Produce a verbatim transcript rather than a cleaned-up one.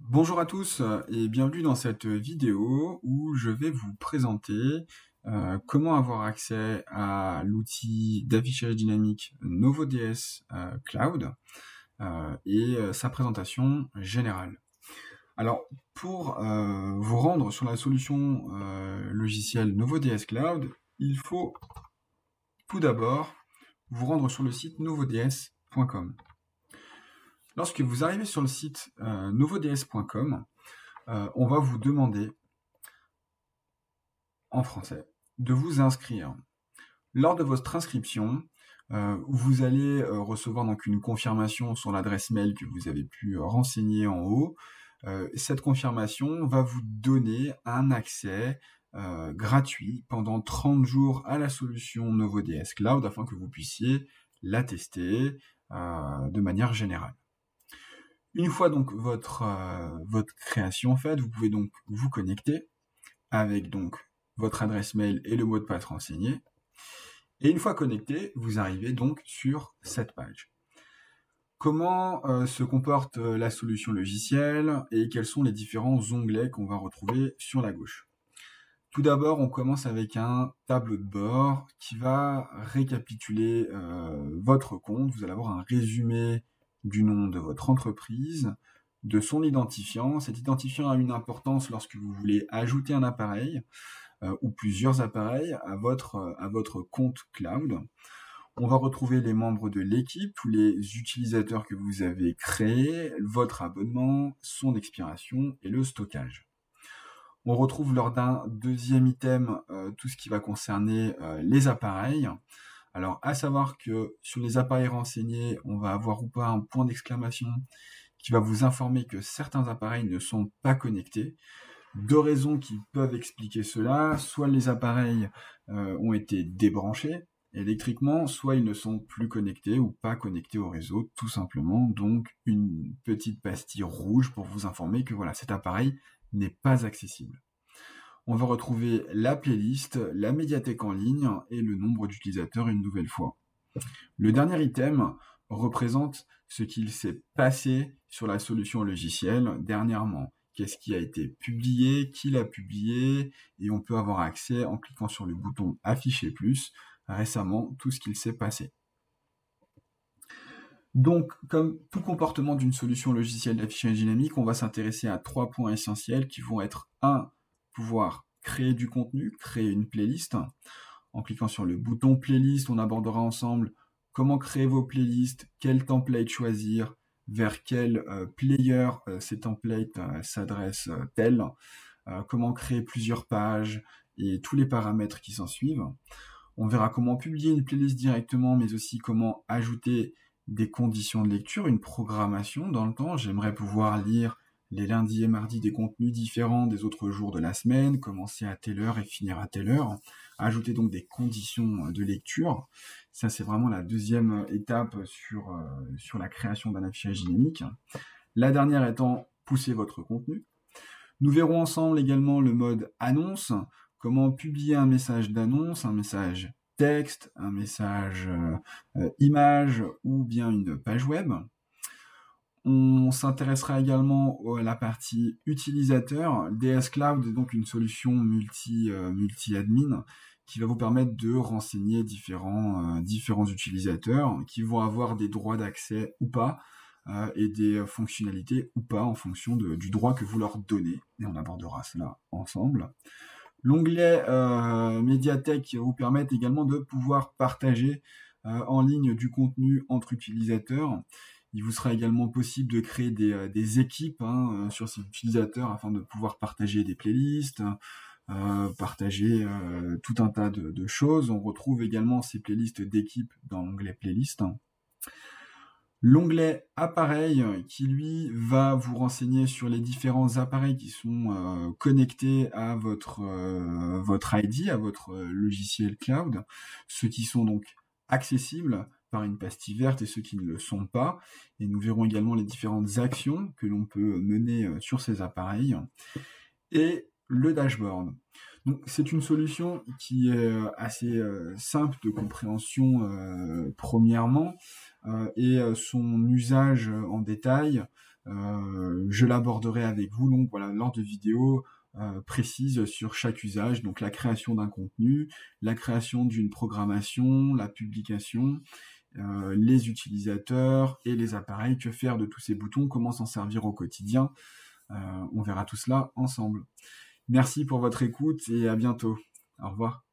Bonjour à tous euh, et bienvenue dans cette vidéo où je vais vous présenter euh, comment avoir accès à l'outil d'affichage dynamique NovoDS euh, Cloud euh, et euh, sa présentation générale. Alors, pour euh, vous rendre sur la solution euh, logicielle NovoDS Cloud, il faut tout d'abord vous rendre sur le site novods point com. Lorsque vous arrivez sur le site euh, novods point com, euh, on va vous demander en français de vous inscrire. Lors de votre inscription, euh, vous allez euh, recevoir donc une confirmation sur l'adresse mail que vous avez pu euh, renseigner en haut. Euh, cette confirmation va vous donner un accès euh, gratuit pendant trente jours à la solution NovoDS Cloud afin que vous puissiez la tester euh, de manière générale. Une fois donc votre, euh, votre création faite, vous pouvez donc vous connecter avec donc votre adresse mail et le mot de passe renseigné. Et une fois connecté, vous arrivez donc sur cette page. Comment euh, se comporte euh, la solution logicielle et quels sont les différents onglets qu'on va retrouver sur la gauche. Tout d'abord, on commence avec un tableau de bord qui va récapituler euh, votre compte. Vous allez avoir un résumé du nom de votre entreprise, de son identifiant. Cet identifiant a une importance lorsque vous voulez ajouter un appareil euh, ou plusieurs appareils à votre, à votre compte cloud. On va retrouver les membres de l'équipe, tous les utilisateurs que vous avez créés, votre abonnement, son expiration et le stockage. On retrouve lors d'un deuxième item euh, tout ce qui va concerner euh, les appareils. Alors, à savoir que sur les appareils renseignés, on va avoir ou pas un point d'exclamation qui va vous informer que certains appareils ne sont pas connectés. Deux raisons qui peuvent expliquer cela, soit les appareils euh, ont été débranchés électriquement, soit ils ne sont plus connectés ou pas connectés au réseau, tout simplement. Donc une petite pastille rouge pour vous informer que voilà, cet appareil n'est pas accessible. On va retrouver la playlist, la médiathèque en ligne et le nombre d'utilisateurs une nouvelle fois. Le dernier item représente ce qu'il s'est passé sur la solution logicielle dernièrement. Qu'est-ce qui a été publié, qui l'a publié, et on peut avoir accès en cliquant sur le bouton Afficher plus, récemment, tout ce qu'il s'est passé. Donc, comme tout comportement d'une solution logicielle d'affichage dynamique, on va s'intéresser à trois points essentiels qui vont être un, pouvoir créer du contenu, créer une playlist. En cliquant sur le bouton Playlist, on abordera ensemble comment créer vos playlists, quel template choisir, vers quel euh, player euh, ces templates euh, s'adressent-elles, euh, comment créer plusieurs pages et tous les paramètres qui s'en suivent. On verra comment publier une playlist directement, mais aussi comment ajouter des conditions de lecture, une programmation dans le temps. J'aimerais pouvoir lire les lundis et mardis des contenus différents des autres jours de la semaine, commencer à telle heure et finir à telle heure, ajouter donc des conditions de lecture. Ça, c'est vraiment la deuxième étape sur, euh, sur la création d'un affichage dynamique. La dernière étant pousser votre contenu. Nous verrons ensemble également le mode annonce, comment publier un message d'annonce, un message texte, un message euh, euh, image ou bien une page web. On s'intéressera également à la partie utilisateur. D S Cloud est donc une solution multi, euh, multi-admin qui va vous permettre de renseigner différents, euh, différents utilisateurs qui vont avoir des droits d'accès ou pas euh, et des fonctionnalités ou pas en fonction de, du droit que vous leur donnez. Et on abordera cela ensemble. L'onglet euh, médiathèque va vous permettre également de pouvoir partager euh, en ligne du contenu entre utilisateurs. Il vous sera également possible de créer des, euh, des équipes hein, sur ces utilisateurs afin de pouvoir partager des playlists, euh, partager euh, tout un tas de, de choses. On retrouve également ces playlists d'équipes dans l'onglet playlist. L'onglet appareil qui lui va vous renseigner sur les différents appareils qui sont euh, connectés à votre, euh, votre I D, à votre logiciel cloud, ceux qui sont donc accessibles par une pastille verte et ceux qui ne le sont pas. Et nous verrons également les différentes actions que l'on peut mener sur ces appareils. Et le dashboard. Donc, c'est une solution qui est assez euh, simple de compréhension euh, premièrement, euh, et euh, son usage en détail Euh, je l'aborderai avec vous donc voilà lors de vidéos euh, précises sur chaque usage, donc la création d'un contenu, la création d'une programmation, la publication, euh, les utilisateurs et les appareils, que faire de tous ces boutons, comment s'en servir au quotidien. Euh, on verra tout cela ensemble. Merci pour votre écoute et à bientôt. Au revoir.